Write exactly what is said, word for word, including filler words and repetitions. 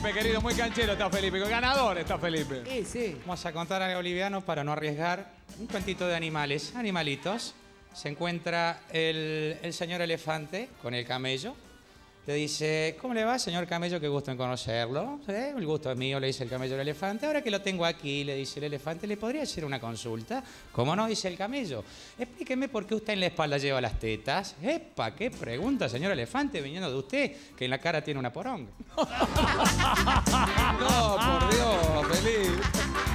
Felipe, querido, muy canchero está Felipe. Ganador está Felipe. Sí, sí. Vamos a contar algo liviano para no arriesgar. Un cuentito de animales, animalitos. Se encuentra el, el señor elefante con el camello. Le dice, ¿cómo le va, señor camello? Qué gusto en conocerlo. ¿Sí? El gusto es mío, le dice el camello al elefante. Ahora que lo tengo aquí, le dice el elefante, ¿le podría hacer una consulta? ¿Cómo no? Dice el camello. Explíqueme por qué usted en la espalda lleva las tetas. ¡Epa! ¿Qué pregunta, señor elefante, viniendo de usted, que en la cara tiene una poronga? No, por Dios, Felipe.